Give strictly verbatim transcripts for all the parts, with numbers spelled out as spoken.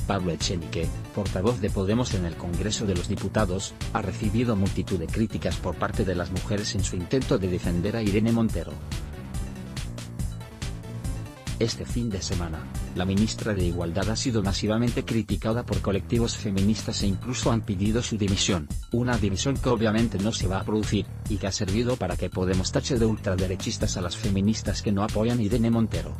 Pablo Echenique, portavoz de Podemos en el Congreso de los Diputados, ha recibido multitud de críticas por parte de las mujeres en su intento de defender a Irene Montero. Este fin de semana, la ministra de Igualdad ha sido masivamente criticada por colectivos feministas e incluso han pedido su dimisión, una dimisión que obviamente no se va a producir, y que ha servido para que Podemos tache de ultraderechistas a las feministas que no apoyan a Irene Montero.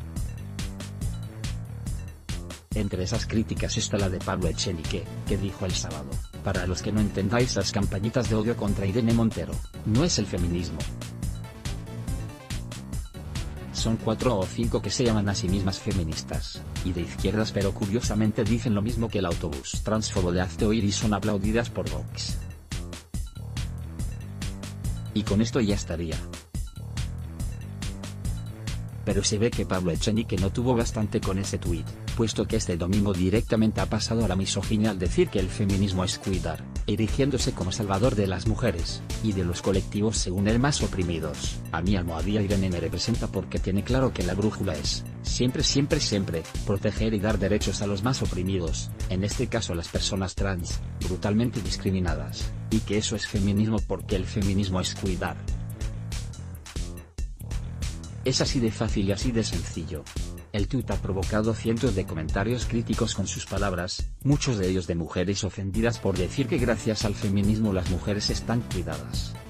Entre esas críticas está la de Pablo Echenique, que dijo el sábado: para los que no entendáis las campañitas de odio contra Irene Montero, no es el feminismo. Son cuatro o cinco que se llaman a sí mismas feministas, y de izquierdas, pero curiosamente dicen lo mismo que el autobús transfobo de Hazte Oír y son aplaudidas por Vox. Y con esto ya estaría. Pero se ve que Pablo Echenique no tuvo bastante con ese tuit, puesto que este domingo directamente ha pasado a la misoginia al decir que el feminismo es cuidar, erigiéndose como salvador de las mujeres, y de los colectivos según él más oprimidos. A mí almohadilla Irene me representa porque tiene claro que la brújula es, siempre siempre siempre, proteger y dar derechos a los más oprimidos, en este caso las personas trans, brutalmente discriminadas, y que eso es feminismo porque el feminismo es cuidar. Es así de fácil y así de sencillo. El tuit ha provocado cientos de comentarios críticos con sus palabras, muchos de ellos de mujeres ofendidas por decir que gracias al feminismo las mujeres están cuidadas.